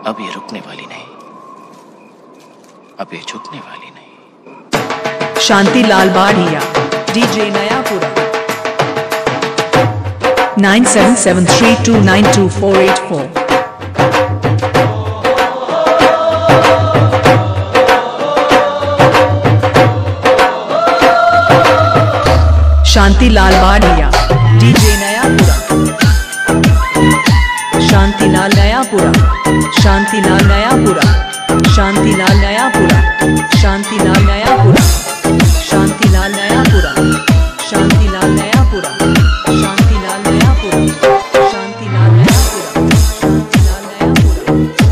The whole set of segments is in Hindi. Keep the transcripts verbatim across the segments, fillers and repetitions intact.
अब ये रुकने वाली नहीं, अब ये झुकने वाली नहीं। Shanti Lal Badhiya, DJ Nayapura. Nine seven seven three two nine two four eight four. Shanti Lal Badhiya, DJ Nayapura. Shanti Lal Nayapura, Shanti Lal Nayapura, Shanti Lal Nayapura, Shanti Lal Nayapura, Shanti Lal Nayapura, Shanti Lal Nayapura, Shanti Lal Nayapura, Shanti Lal Nayapura, Shanti Lal Nayapura.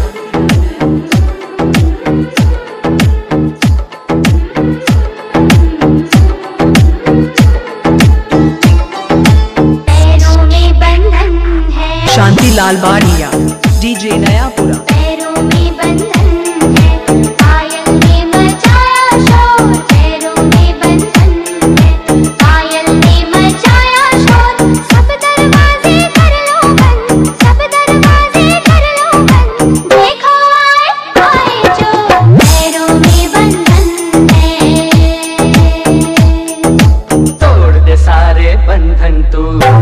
Shanti Lal Badhiya, DJ Nayapura. पैरों में बंधन है, पायल ने मचाया शोर। पैरों में बंधन है, पायल ने मचाया शोर। सब दरवाजे कर लो बंद, सब दरवाजे कर लो बंद। देखो आए आए जो पैरों में बंधन है। तोड़ दे सारे बंधन तू,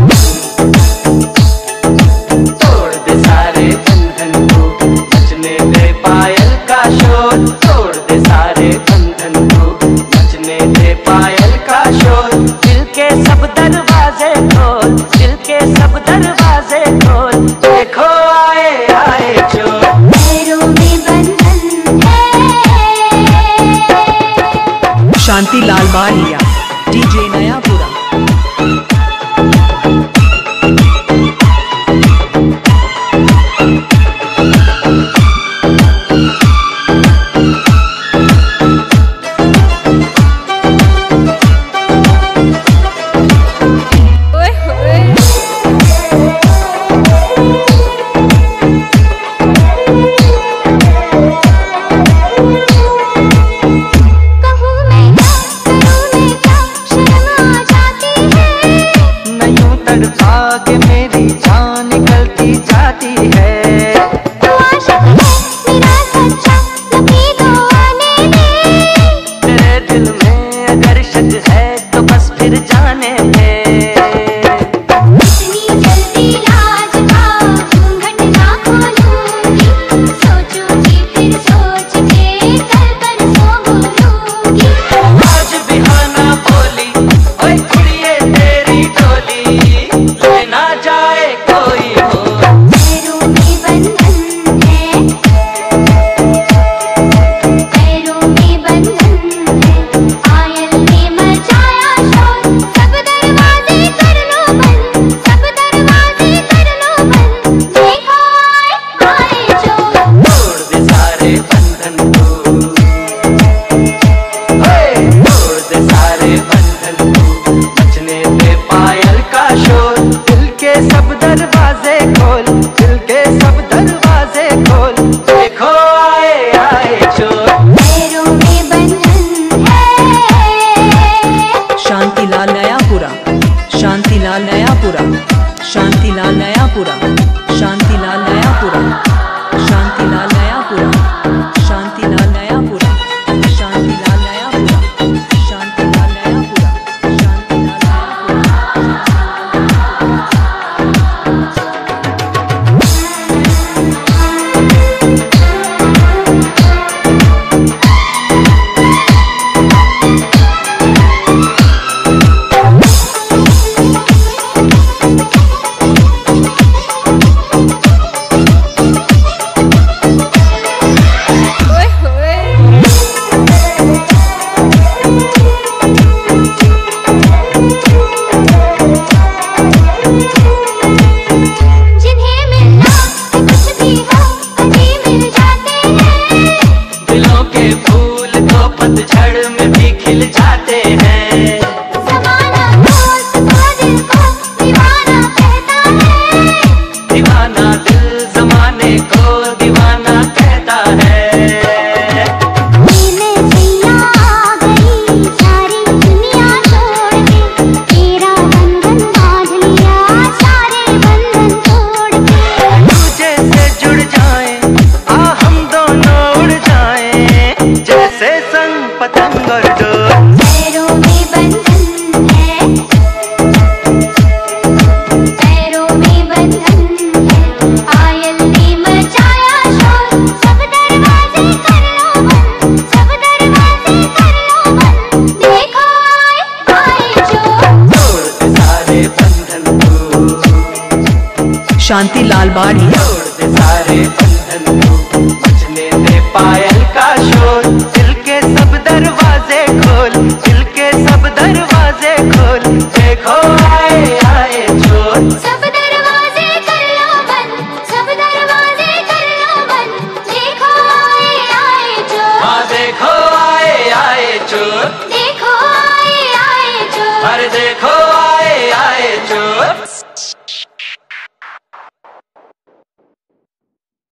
तोड़ दे सारे बंधन को, मचने दे पायल का शोर। दिल के सब दरवाजे खोल, दिल के सब दरवाजे खोल। देखो आए आए जो पैरों में बंधन है। शांति लाल बाढ़िया, डीजे नयापुरा। कहूँ मैं क्या करूँ मैं शांति लाल बाड़ी। छोड़ दे सारे